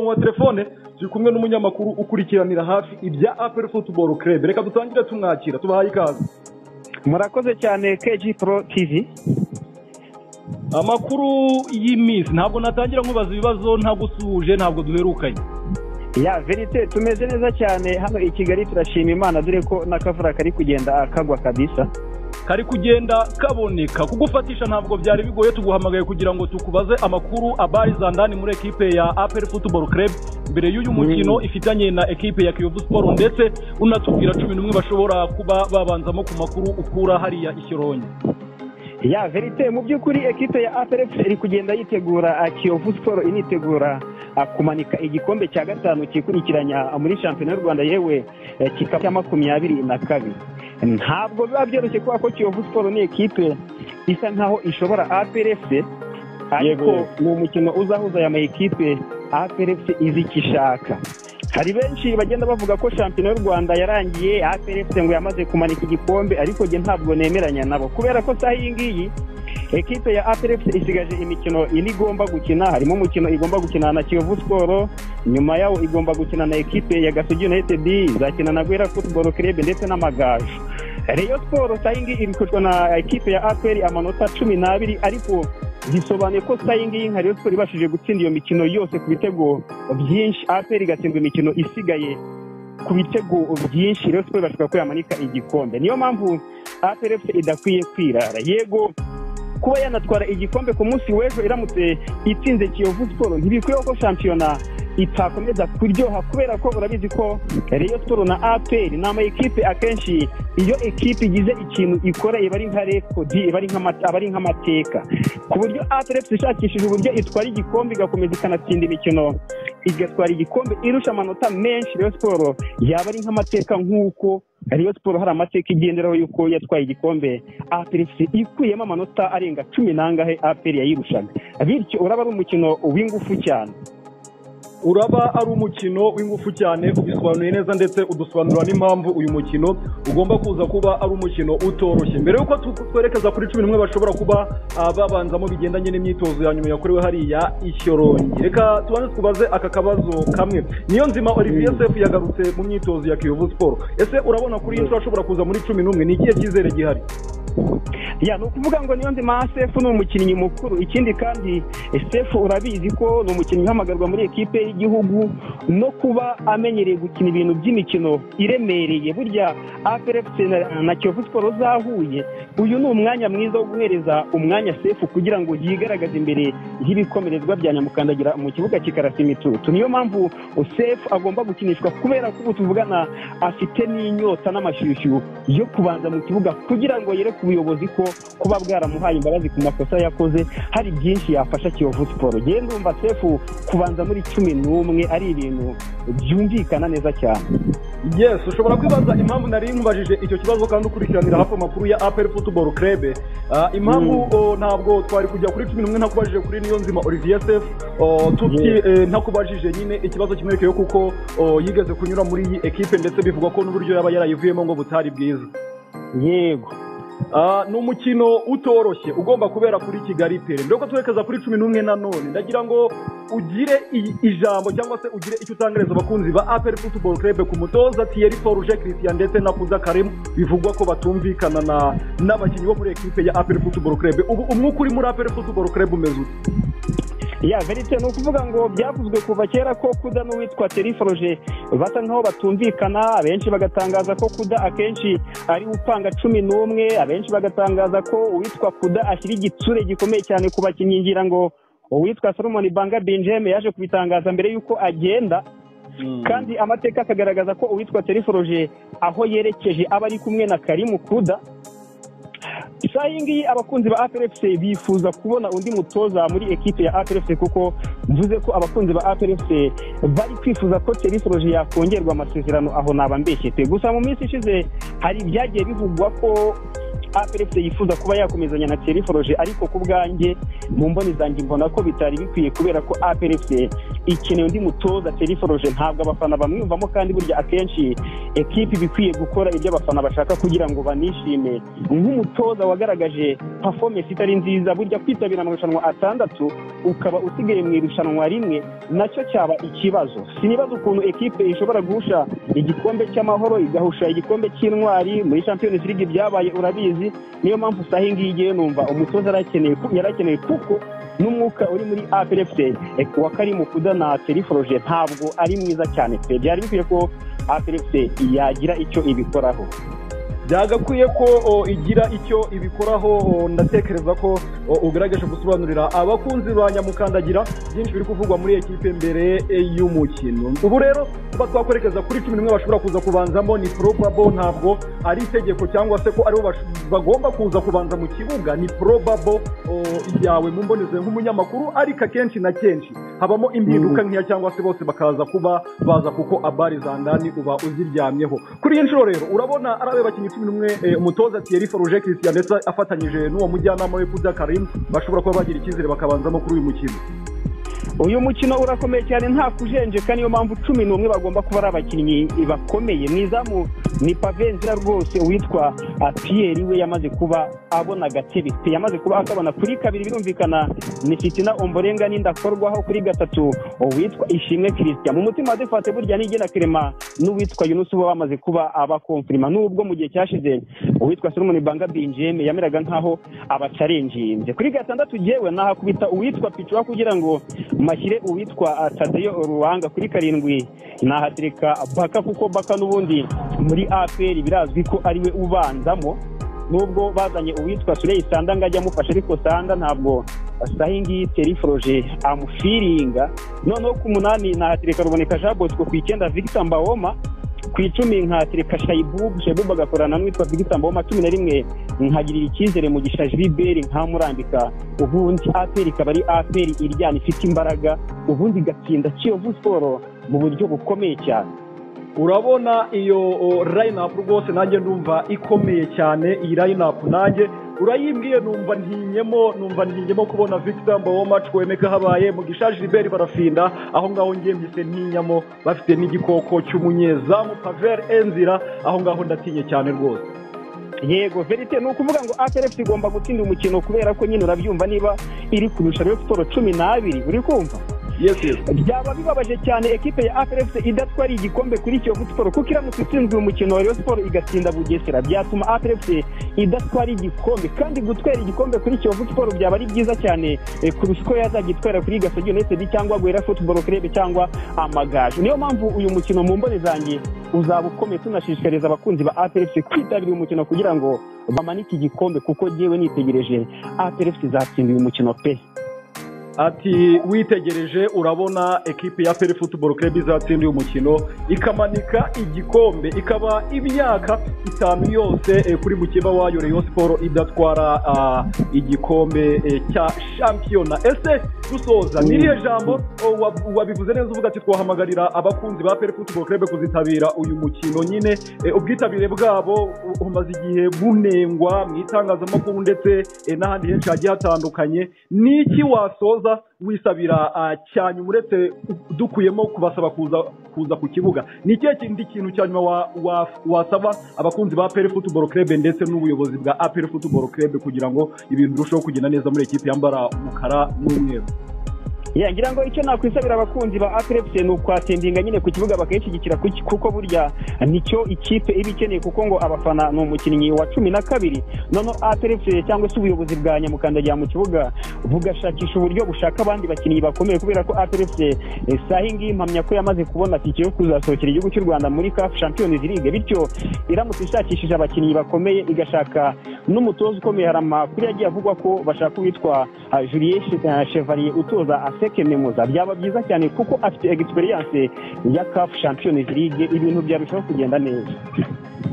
wa telefone turi kumwe n'umunyamakuru ukurikiranira hafi ibya APR Football Club. Reka dutangire tumwakira, tubahaye ikaze. Murakoze cyane KG Pro TV. Amakuru y'iminsi ntabwo natangira nkubaza ibibazo ntagusuje, ntabwo duherukanye. Ya verite tumeze neza cyane hano i Kigali, turashima Imana dore ko nakavura kari kugenda kagwa kabisa. Kari kugenda kaboneka, kugufatisha ntabwo byari bigoye, tuguhamagaye kugira ngo tukubaze amakuru abari zandani muri ekipe ya APR Football Club mbere y'uyu mukino ifitanye na ekipe ya Kiyovu Sport, ndetse unatubwira 11 bashobora kuba babanzamo ku makuru ukura hariya Ishyoronyi. Ya verite mu by'ukuri ekipe ya APR iri kugenda yitegura Kiyovu Sport initegura kumanika igikombe cya gatanu kikurikiranya muri shampiyona y'u Rwanda, yewe kikaba cya 22. Ntabwo biba byoroshye kuba ko Kiyovu Sport ni ekipe isa nkaho ishobora APR FC, ariko ni umukino uzahuza aya makipe APR FC izi kishaka. Hari benshi bagenda bavuga ko shampiyona y'u Rwanda yarangiye, APR FC ngo yamaze kumanika igikombe, ariko je ntabwo nemeranya nabo, kubera ko saha iyi ekipe ya APR FC isigaje imikino igomba gukina. Harimo umukino igomba gukina na Kiyovu Sport, nyuma yawo igomba gukina na ekipe ya Gasogi United, izakina na Gwera Football Club ndetse n'Amagaju. Rayon Sport saha iyi iri kushwa na ekipe ya APR amanota 12, ariko bisobanuye ko saha iyi nka Rayon Sport ibashije gutsinda iyo mikino yose ku bitego byinshi, APR igatsindwa imikino isigaye ku bitego byinshi. Rayon Sport bashaka ko yamanika igikombe. Niyo mpamvu APR FC idakwiye kwirara. Yego kuba yanatwara igikombe ku munsi w'ejo iramutse itsinze Kiyovu Sport, ntibikwiye ko shampiyona itakomeza kuryoha, kubera ko urabizi ko Rayon Sport na APR ni amakipe akenshi iyo ekipe igize ikintu ikora iba ari nka record, iba ari nk'amateka, ku buryo APR ishakishije uburyo itwara igikombe igakomeza ikanatsinda imikino igatwara igikombe irusha amanota menshi. Rayon Sport yaba ari nk'amateka, nk'uko Rayon Sport hari amateka igenderaho yuko yatwaye igikombe APR ikuyemo amanota arenga 10 APR yayirushaga. Bityo uraba ari umukino w'ingufu cyane. Uraba ari umukino w'ingufu cyane, ubisobanuye neza ndetse udusobanurira n'impamvu uyu mukino ugomba kuza kuba ari umukino utoroshye. Mbere yuko twerekeza kuri 11 bashobora kuba babanzamo bigendanye n'imyitozo ya nyuma yakorewe hariya Ishyoronyi, reka tubanze tubaze aka kabazo kamwe. Niyonzima Olivier Sefu yagarutse mu myitozo ya Kiyovu Sport, ese urabona kuri iyi ashobora kuza muri 11? Ni ikihe cyizere gihari? Ya no kuvuga ngo Niyonzima Sefu ni umukinnyi mukuru, ikindi kandi Sefu urabizi ko ni umukinnyi uhamagarwa muri ekipe y'igihugu no kuba amenyereye gukina ibintu by'imikino iremereye. Burya APR FC na Kiyovu Sport zahuye, uyu ni umwanya mwiza wo guhereza umwanya Sefu kugira ngo yigaragaze imbere y'ibikomerezwa bya nyamukandagira mu kibuga kikarasa imitutu. Niyo mpamvu Sefu agomba gukinishwa, kubera ko ubu tuvugana afite n'inyota n'amashyushyu yo kubanza mu kibuga kugira ngo yere ku buyobozi ko kuba bwaramuhaye imbabazi ku makosa yakoze hari byinshi yafasha Kiyovu Sport. Je ndumva Sefu kubanza muri 11 ari ibintu byumvikana neza cyane. Yes, ushobora kwibaza impamvu nari nkubajije icyo kibazo kandi ukurikiranira hapo makuru ya APR Football Club. Impamvu ntabwo twari kujya kuri 11 ntakubajije kuri Niyonzima Olivier Sefu, ntakubajije nyine ikibazo kimwerekeye kuko yigeze kunyura muri iyi ekipe, ndetse bivugwa ko n'uburyo yaba yarayivuyemo ngo butari bwiza. Yego ni umukino utoroshye ugomba kubera kuri Kigali Pere. Ndoko twerekeza kuri 11 nanone, ndagira ngo ugire ijambo cyangwa se ugire icyo utangareza abakunzi ba APR Football Club ku mutoza Thierry Forge Christian ndetse na Kuza Karim, bivugwa ko batumvikana n'abakinnyi bo muri ekipe ya APR Football Club. Ubu umwuka uri muri APR Football Club umeze ute? Ya verite no kuvuga ngo byavuzwe kuva kera ko Kuda n'uwitwa Thierry Forge basa nkaho batumvikana. Abenshi bagatangaza ko Kuda akenshi ari upanga 11, abenshi bagatangaza ko uwitwa Kuda ashyira igitsure gikomeye cyane ku bakinnyi. Ngira ngo uwitwa Solomon Banga Benjamin yaje kubitangaza mbere yuko agenda, kandi amateka akagaragaza ko uwitwa Thierry Forge aho yerekeje aba ari kumwe na Karim Kuda. Isaha iyi abakunzi ba APR FC bifuza kubona undi mutoza muri ekipe ya APR FC, kuko mvuze ko abakunzi ba APR FC bari kwifuza ko Thierry Forge yakongerwa amasezerano, aho naba mbeshyete. Gusa mu minsi ishize hari byagiye bivugwa ko APR FC yifuza kuba yakomezanya na Thierry Forge, ariko ku bwanjye mu mboni zanjye mbona ko bitari bikwiye, kubera ko APR FC ikeneye undi mutoza Thierry Froger ntabwo abafana bamwiyumvamo kandi burya akenshi ekipe bikwiye gukora ibyo abafana bashaka kugira ngo banishime nk'umutoza wagaragaje performance itari nziza burya kwitabira amarushanwa atandatu ukaba usigaye mu irushanwa rimwe nacyo cyaba ikibazo sinibaza ukuntu ekipe ishobora guhusha igikombe cy'amahoro igahusha igikombe cy'intwari muri Champions League byabaye urabizi niyo mpamvu sahingi igiye numva umutoza yarakeneye kuko n'umwuka uri muri APRFC wa Karim Kuda na Thierry Froger ntabwo ari mwiza cyane pe byari bikwiye ko APRFC yagira icyo ibikoraho byagakwiye ko igira icyo ibikoraho ndatekereza ko ugaragaje gusobanurira abakunzi ba Nyamukandagira byinshi biri kuvugwa muri ekipe mbere y'umukino ubu rero kuba twakwerekeza kuri 11 bashobora kuza kubanzamo ni probable ntabwo ari itegeko cyangwa se ko aribo bagomba kuza kubanza mu kibuga ni probable yawe mu mboneze nk'umunyamakuru ariko kenshi na kenshi habamo impinduka nk'iya cyangwa se bose bakaza kuba baza kuko abari za ndani uba uziryamyeho kuri iyi nshuro rero urabona arabe bakinyi umutoza Thierry Froger Christian ndetse afatanyije n'uwo mujyanama we Kuda Karim bashobora kuba bagira icyizere bakabanzamo kuri uyu mukino uyu mukino urakomeye cyane nta kujenjeka niyo mpamvu 11 bagomba kuba ari abakinnyi bakomeye mwizamu ni Pavenzira rwose uwitwa Pierre we yamaze kuba abona gatebe yamaze kuba akabona kuri kabiri birumvikana ni Fitina Omborenga n'indakorwaho kuri gatatu uwitwa Ishimwe Christian mu mutima defate burya n'igena Clement n'uwitwa Yunus bo bamaze kuba abakonfirma nubwo mu gihe cyashize uwitwa Solomon Banga Benjamin yameraga nkaho abacarenjinze kuri gatandatu jewe nahakubita uwitwa Pichwa kugira ngo mashyire uwitwa Tadeyo Ruwanga kuri karindwi nahatereka Baka kuko Baka n'ubundi muri APR birazwi ko ariwe ubanzamo nubwo bazanye uwitwa Suley Sanda ngajya mufasha ariko Sanda ntabwo sahingi Thierry Froger amufiringa noneho ku 8 nahatereka Ruboneka Jean Bosco ku 9 Victor Mbawoma ku 10 nkatereka Shaibu agakorana n'uwitwa Victor Mbawoma 11 nkagirira icyizere mu gisha Gilbert nkamurambika ubundi APR ikaba ari APR iryana ifite imbaraga ubundi gatsinda Kiyovu Sport mu buryo bukomeye cyane urabona iyo line up rwose nanjye ndumva ikomeye cyane iyi line up nanjye urayimbwiye numva ntinyemo kubona Victor Mbawoma Chwemeka habaye mu gisha Gilbert barafinda aho ngaho ngiye mbise ntinyamo bafite n'igikoko cy'umunyezamu Pavel Enzira aho ngaho ndatinye cyane rwose yego verite nukuvuga ngo APRFC igomba gutsinda umukino kubera ko nyine urabyumva niba iri kurusha Rayon Sport 12 uri kumva yes byaba bibabaje cyane ekipe ya APRFC idatwara igikombe kuri Kiyovu Sport kuko iramutse itsinzwe umukino wa Rayon Sport igatsinda Bugesera byatuma APRFC idatwara igikombe kandi gutwara igikombe kuri Kiyovu Sport byaba ari byiza cyane kurusha ko yazagitwara kuri Gasogi United cyangwa Gwera Football Club cyangwa Amagaju niyo mpamvu uyu mukino mu mbone zanjye uzaba ukomeye tunashishikariza abakunzi ba APRFC kwitabira umukino kugira ngo bamanike igikombe kuko jewe nitegereje APRFC zatsinda uyu mukino pe ati witegereje urabona ekipe ya APR Football Club izatsinda uyu mukino ikamanika igikombe ikaba imyaka 5 yose kuri mukeba wayo Rayon Sport idatwara igikombe cya shampiyona ese dusoza niriye jambo wabivuze neza uvuga ati twahamagarira abakunzi ba APR Football Club kuzitabira uyu mukino nyine ubwitabire bwabo umaze igihe bunengwa mu itangazamakuru ndetse n'ahandi henshi hagiye hatandukanye niki wasoza wisabira cyane uretse dukuyemo kubasaba kuza ku kibuga ni ikihe kindi kintu cyanyuma wasaba abakunzi ba APR Football Club ndetse n'ubuyobozi bwa APR Football Club kugira ngo ibintu birusheho kugenda neza muri ekipe yambara umukara n'umweru ngira ngo icyo nakwisabira abakunzi ba APRFC ni ukwatendinga nyine ku kibuga bakayishyigikira kuko burya nicyo ikipe iba ikeneye kuko ngo abafana ni umukinnyi wa 12 noneho APRFC cyangwa se ubuyobozi bwa Nyamukandagira mu kibuga bugashakisha uburyo bushaka abandi bakinnyi bakomeye kubera ko APRFC sahingi impamya ko yamaze kubona tike yo kuzasohokera igihugu cy'u Rwanda muri CAF Champions League bityo iramutse ishakishije abakinnyi bakomeye igashaka n'umutoza ukomeye harama kuri yagiye avugwa ko bashaka witwa Julien Chevalier utoza Seke Memoza byaba byiza cyane kuko afite experience ya CAF Champions League ibintu byarushaho kugenda neza